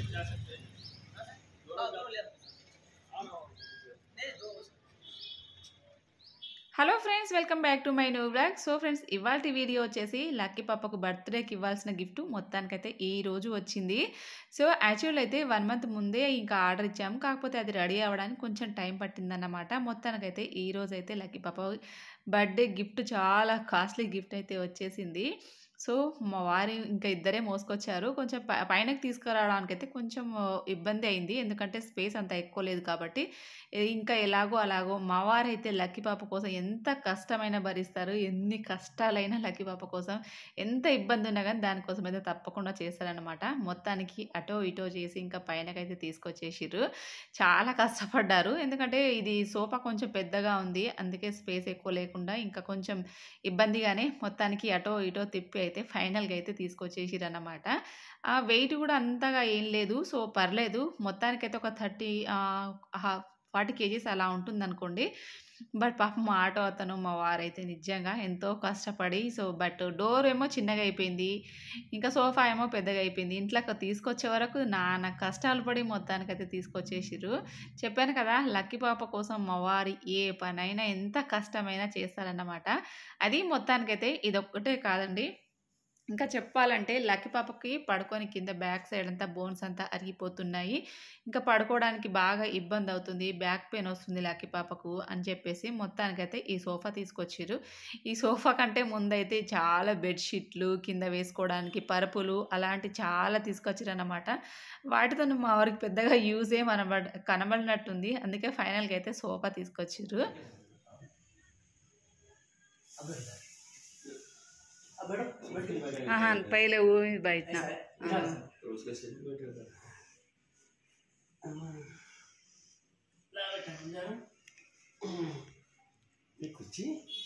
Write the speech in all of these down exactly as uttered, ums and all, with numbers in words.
Hello friends, welcome back to my new blog. So friends, ఇవాల్టి video వచ్చేసి Lucky పాపకు బర్త్డేకి ఇవ్వాల్సిన గిఫ్ట్ మొత్తానికైతే ఈ రోజు వచ్చింది. సో యాక్చువల్ అయితే వన్ మంత్ ముందే ఇంకా ఆర్డర్ ఇచ్చాము, కాకపోతే అది రెడీ అవ్వడానికి కొంచెం టైం పట్టిందన్నమాట. మొత్తానికైతే ఈ రోజు అయితే లక్కీ పాప బర్త్డే గిఫ్ట్, చాలా కాస్ట్లీ గిఫ్ట్ అయితే వచ్చేసింది. సో మా వారి ఇంకా ఇద్దరే మోసుకొచ్చారు. కొంచెం ప పైనకి తీసుకురావడానికైతే కొంచెం ఇబ్బంది అయింది, ఎందుకంటే స్పేస్ అంత ఎక్కువ లేదు కాబట్టి. ఇంకా ఎలాగో అలాగో మా వారైతే లక్కీ పాప కోసం ఎంత కష్టమైనా భరిస్తారు. ఎన్ని కష్టాలైనా లక్కీ పాప కోసం ఎంత ఇబ్బంది ఉన్నా కానీ దానికోసం అయితే తప్పకుండా చేస్తారనమాట. మొత్తానికి అటో ఇటో చేసి ఇంకా పైనకైతే తీసుకొచ్చేసిర్రు. చాలా కష్టపడ్డారు, ఎందుకంటే ఇది సోఫా కొంచెం పెద్దగా ఉంది, అందుకే స్పేస్ ఎక్కువ లేకుండా ఇంకా కొంచెం ఇబ్బందిగానే మొత్తానికి అటో ఇటో తిప్పి అయితే ఫైనల్గా అయితే తీసుకొచ్చేసిరన్నమాట. ఆ వెయిట్ కూడా అంతగా ఏం లేదు, సో పర్లేదు. మొత్తానికైతే ఒక థర్టీ ఫార్టీ కేజీస్ అలా ఉంటుందనుకోండి. బట్ పాపం మా ఆటో అతను మా వారైతే నిజంగా ఎంతో కష్టపడి, సో బట్ డోర్ ఏమో చిన్నగా అయిపోయింది, ఇంకా సోఫా ఏమో పెద్దగా అయిపోయింది. ఇంట్లోకి తీసుకొచ్చే వరకు నానా కష్టాలు పడి మొత్తానికైతే తీసుకొచ్చేసిర్రు. చెప్పాను కదా, లక్కీ పాప కోసం మా వారి ఏ పనైనా ఎంత కష్టమైనా చేస్తారన్నమాట. అది మొత్తానికైతే ఇదొక్కటే కాదండి, ఇంకా చెప్పాలంటే లక్కీ పాపకి పడుకొని కింద బ్యాక్ సైడ్ అంతా బోన్స్ అంతా అరిగిపోతున్నాయి. ఇంకా పడుకోవడానికి బాగా ఇబ్బంది అవుతుంది, బ్యాక్ పెయిన్ వస్తుంది లక్కీ పాపకు అని చెప్పేసి మొత్తానికైతే ఈ సోఫా తీసుకొచ్చిర్రు. ఈ సోఫా కంటే ముందైతే చాలా బెడ్షీట్లు, కింద వేసుకోవడానికి పరుపులు అలాంటి చాలా తీసుకొచ్చిరన్నమాట. వాటితో మా వారికి పెద్దగా యూజ్ ఏం అనబడ కనబడినట్టుంది, అందుకే ఫైనల్గా అయితే సోఫా తీసుకొచ్చిర్రు. हाँ पहले वो बैठना कुछ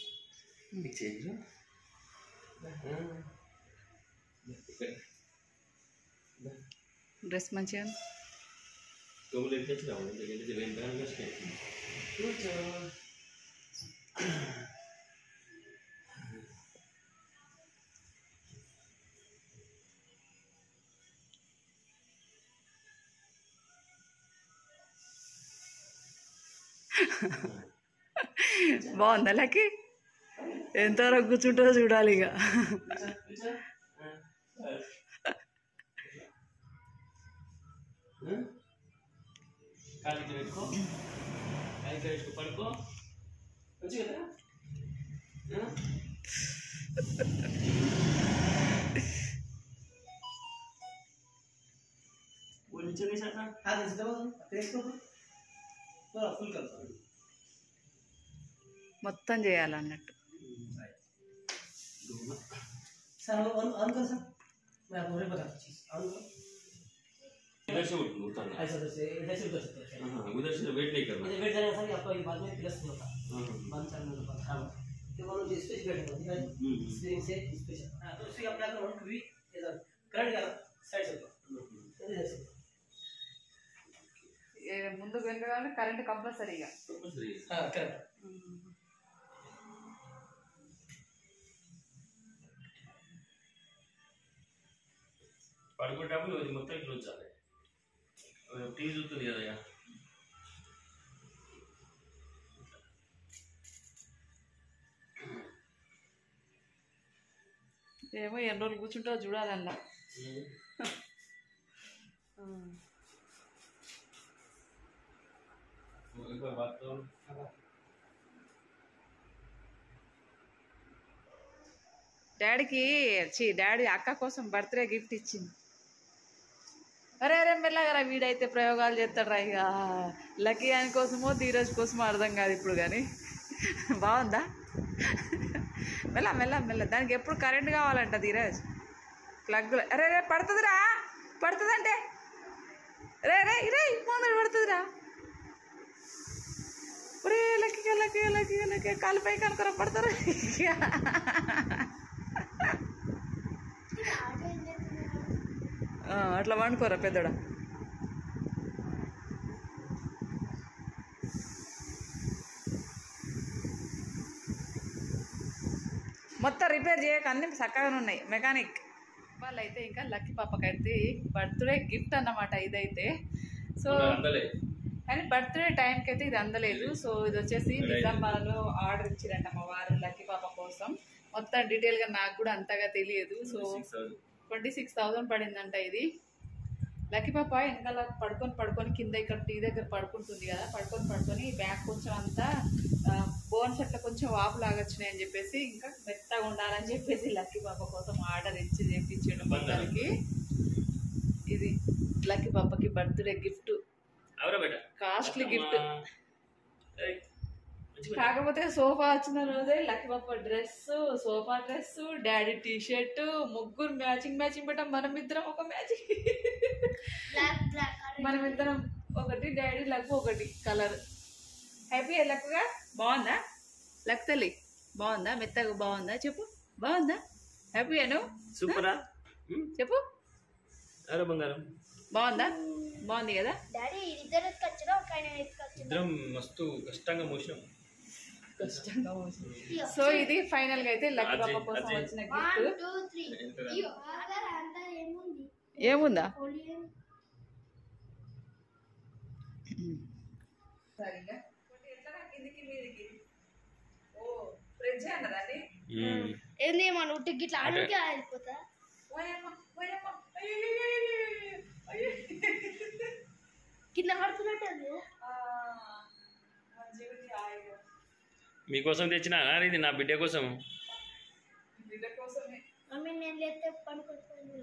ड्रेस मंचिगा బాగుందా లక్కీ? ఎంతవరకు కూర్చుంటుందో చూడాలి ఇక. మొత్తం చేయాలన్నట్టు. सर ऑन ऑन कर सर, मैं आपको और बताता चीज ऑन करो। इधर से उठना ऐसा से इधर से उधर से हां उधर से वेट नहीं करना, इधर वेट करना सर आपको ये बाद में प्लस होता हां बंद करना होता हां तो बोलो जो स्पेस बैठ होता है स्प्रिंग से स्पेस हां तो उसी अपना कर वन भी इधर करंट का साइड से इधर से ये ముందు వెనకాల కరెంట్ కంపల్సరీగా కంపల్సరీగా हां కరెక్ట్. పడుకుంటప్పుడు ఇది మొత్తం ఇట్లా వచ్చాలి, టీవీ చూస్తుంది కదా. ఏమో ఎన్ని రోజులు కూర్చుంటో చూడాలన్నా. డాడీకి చి డాడీ అక్క కోసం బర్త్డే గిఫ్ట్ ఇచ్చింది. అరే అరే మెల్లగా వీడైతే ప్రయోగాలు చేస్తాడు ఇక. లక్కీ ఆయన కోసమో ధీరజ్ కోసమో అర్థం కాదు ఇప్పుడు, కానీ బాగుందా? మెల్ల మెల్ల మెల్ల దానికి ఎప్పుడు కరెంట్ కావాలంట ధీరజ్, ప్లగ్. అరే రే పడుతుందిరా, పడుతుందంటే రే రే రే ముందర పడుతుందిరా. ఒరే లక్కీ లక్కీ లక్కీ లక్కీ కాలు పై కనుకరా పడతారు. అట్లా వండుకోరా పెద్దోడా. మొత్తం రిపేర్ చేయక అన్ని చక్కగానే ఉన్నాయి. మెకానిక్ ఇవాళ అయితే ఇంకా లక్కీ పాపకైతే బర్త్డే గిఫ్ట్ అన్నమాట ఇదైతే. సో కానీ బర్త్డే టైంకి అయితే ఇది అందలేదు. సో ఇది వచ్చేసి నిజామాబాద్లో ఆర్డర్ ఇచ్చిరంట మా వారు లక్కీ పాప కోసం. మొత్తం డీటెయిల్గా నాకు కూడా అంతగా తెలియదు. సో ట్వంటీ సిక్స్ థౌజండ్ పడిందంట ఇది. లక్కీ పాప వెనకాల పడుకొని పడుకొని కింద ఇక్కడ టీ దగ్గర పడుకుంటుంది కదా, పడుకొని పడుకొని బ్యాక్ కొంచెం అంతా బోన్స్ అట్లా కొంచెం వాపు లాగొచ్చినాయి అని చెప్పేసి ఇంకా మెత్తగా ఉండాలని చెప్పేసి లక్కీ పాప కోసం ఆర్డర్ ఇచ్చి చేయించాడు మొత్తానికి. ఇది లక్కీ పాపకి బర్త్డే గిఫ్ట్, కాస్ట్లీ గిఫ్ట్. కాకపోతే సోఫా వచ్చిన రోజే లక్కీ పాప dress, sofa dress, daddy T shirt, ముగ్గురు మ్యాచింగ్ మ్యాచింగ్ పెట్టాం. మనం ఇద్దరం ఒక మ్యాచింగ్, మనం ఇద్దరం ఒకటి, డాడీ లక్ ఒకటి కలర్. హ్యాపీ లక్గా బాగుందా? లక్ తల్లి బాగుందా? మెత్తగా బాగుందా? చెప్పు బాగుందా? హ్యాపీ అను సూపరా చెప్పు. బంగారం బాగుందా? బాగుంది కదా. ఇద్దరం మస్తు కష్టంగా మోసినాం. కష్టంగా మోసినాం. సో ఇది ఫైనల్ గా అయితే లక్కీ పాప కోసం వచ్చిన గిఫ్ట్. ఏముందా? సరిగా కిందికి మీదికి. ఓ ఫ్రిడ్జ్ అన్నదండి. ఏంది మన ఉట్టికి ఇట్లా ఆడుకే అయిపోతా. కింద పడుతున్నట్టు మీకోసం తెచ్చిన ఇది నా బిడ్డ కోసం. బిడ్డ కోసమే మమ్మీ నేను లేతే పడుకుంటుంది.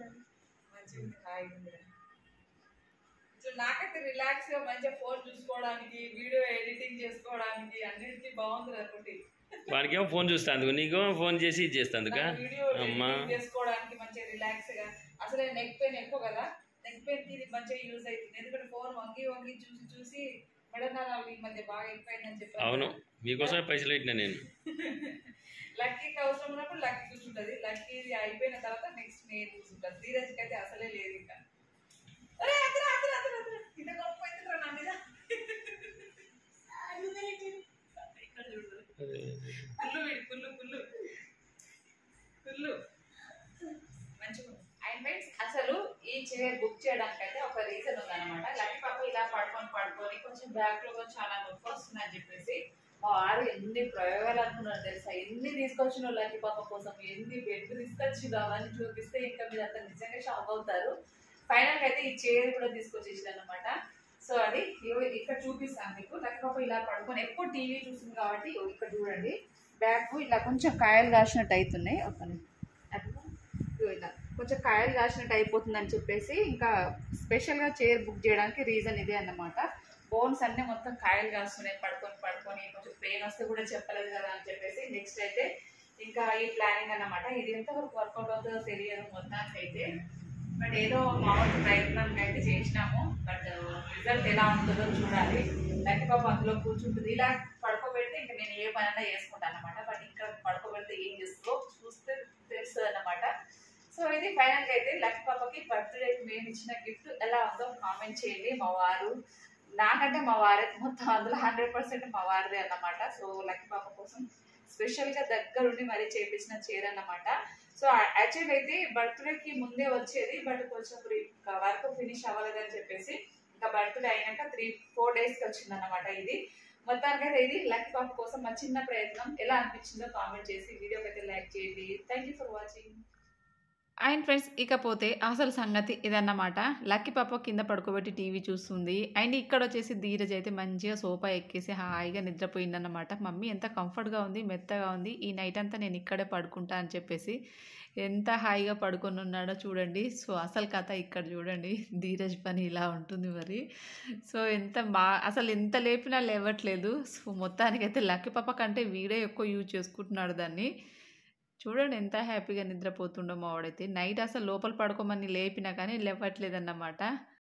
నాకైతే రిలాక్స్ గా మంచిగా ఫోన్ చూసుకోవడానికి, వీడియో ఎడిటింగ్ చేసుకోవడానికి అన్నిటికీ బాగుంది అనుకుంటే. వాడికి ఏమో ఫోన్ చూస్తాను, నీకేమో ఫోన్ చేసి ఇది చేస్తాను. వీడియో ఎడిటింగ్ చేసుకోవడానికి మంచిగా రిలాక్స్ గా. అసలే నెక్ పెయిన్ ఎక్కువ కదా, నెక్ పెయిన్ కి ఇది మంచిగా యూజ్ అవుతుంది. ఎందుకంటే ఫోన్ వంగి వంగి చూసి చూసి మెడనరాలు ఈ మధ్య బాగా ఎక్కువైందని చెప్పాను. అవును, మీకోసమే పైసలు పెట్టినా నేను. లక్కీకి అవసరం ఉన్నప్పుడు లక్కీ కూర్చుంటది, లక్కీ అయిపోయిన తర్వాత నెక్స్ట్ నేను కూర్చుంటాను. ధీరజ్కి అయితే అసలే లేదు ఇంకా. కుళ్ళు వీడి కుళ్ళు కుళ్ళు కుళ్ళు మంచిగా. అండ్ ఫ్రెండ్స్ అసలు ఈ చైర్ బుక్ చేయడానికి అయితే ఒక రీజన్ ఉందన్నమాట. లక్కీ పాప ఇలా పడుకొని పడుకొని కొంచెం బ్యాక్ లో చాలా నొప్పి వస్తుందని చెప్పేసి మా వారు ఎన్ని ప్రయోగాలు అనుకున్నారు తెలుసా. ఎన్ని తీసుకొచ్చిన లక్కీ పాప కోసం, ఎన్ని బెడ్ తీసుకొచ్చిందో అవన్నీ చూపిస్తే ఇంకా మీరు అంత నిజంగా షాక్ అవుతారు. ఫైనల్ అయితే ఈ చైర్ కూడా తీసుకొచ్చేసింది అనమాట. సో అది ఇక్కడ చూపిస్తాను మీకు. లక్కీ పాప ఇలా పడుకొని ఎక్కువ టీవీ చూస్తుంది కాబట్టి ఇక్కడ చూడండి బ్యాక్ ఇలా కొంచెం కాయలు కాసినట్టు అవుతున్నాయి. ఒక ఇలా కొంచెం కాయలు కాసినట్టు అయిపోతుందని చెప్పేసి ఇంకా స్పెషల్గా చైర్ బుక్ చేయడానికి రీజన్ ఇదే అన్నమాట. బోన్స్ అన్నీ మొత్తం కాయలు కాస్తున్నాయి పడుకొని పడుకొని, కొంచెం పెయిన్ వస్తే కూడా చెప్పలేదు కదా అని చెప్పేసి నెక్స్ట్ అయితే ఇంకా ఈ ప్లానింగ్ అన్నమాట. ఇది ఎంతవరకు వర్కౌట్ అవుతుందో తెలియదు మొత్తానికి అయితే. బట్ ఏదో మామూలు ప్రయత్నం అయితే చేసినాము. బట్ రిజల్ట్ ఎలా ఉంటుందో చూడాలి. లక్కీ పాప అందులో కూర్చుంటుంది. ఇలా పడుకోబెడితే ఇంకా నేను ఏ పనైనా చేసుకుంటాను అనమాట. బట్ ఇంకా పడుకోబెడితే ఏం చేస్తుందో చూస్తే తెలుస్తుంది అన్నమాట. సో ఇది ఫైనల్గా అయితే లక్కీ పాపకి బర్త్డేకి మేము ఇచ్చిన గిఫ్ట్ ఎలా ఉందో కామెంట్ చేయండి. మా వారు నాకంటే మా వారే మొత్తం అందులో హండ్రెడ్ పర్సెంట్ మా వారిదే అన్నమాట. సో లక్కీ పాప కోసం స్పెషల్గా దగ్గరుండి మరీ చేపించిన చీర అన్నమాట. సో యాక్చువల్ అయితే బర్త్డేకి ముందే వచ్చేది, బట్ కొంచెం వర్క్ ఫినిష్ అవ్వలేదని చెప్పేసి ఇంకా బర్త్డే అయినాక త్రీ ఫోర్ డేస్కి వచ్చింది అన్నమాట. ఇది మొత్తానికైతే ఇది లక్కీ పాప కోసం మా చిన్న ప్రయత్నం. ఎలా అనిపించిందో కామెంట్ చేసి వీడియోకి అయితే లైక్ చేయండి. Thank you for watching. And friends ఇకపోతే అసలు సంగతి ఇదన్నమాట. లక్కీ పాప కింద పడుకోబెట్టి టీవీ చూస్తుంది. అండ్ ఇక్కడ వచ్చేసి ధీరజ్ అయితే మంచిగా సోఫా ఎక్కేసి హాయిగా నిద్రపోయిందన్నమాట. మమ్మీ ఎంత కంఫర్ట్గా ఉంది, మెత్తగా ఉంది, ఈ నైట్ అంతా నేను ఇక్కడే పడుకుంటా అని చెప్పేసి ఎంత హాయిగా పడుకొని ఉన్నాడో చూడండి. సో అసలు కథ ఇక్కడ చూడండి. ధీరజ్ పని ఇలా ఉంటుంది మరి. సో ఎంత బా అసలు ఎంత లేపినా లేవట్లేదు. సో మొత్తానికైతే లక్కీ పాప కంటే వీడే ఎక్కువ యూజ్ చేసుకుంటున్నాడు దాన్ని. చూడండి ఎంత హ్యాపీగా నిద్రపోతుండో మా వాడైతే. నైట్ అసలు లోపల పడుకోమని లేపినా కానీ లేవట్లేదన్నమాట.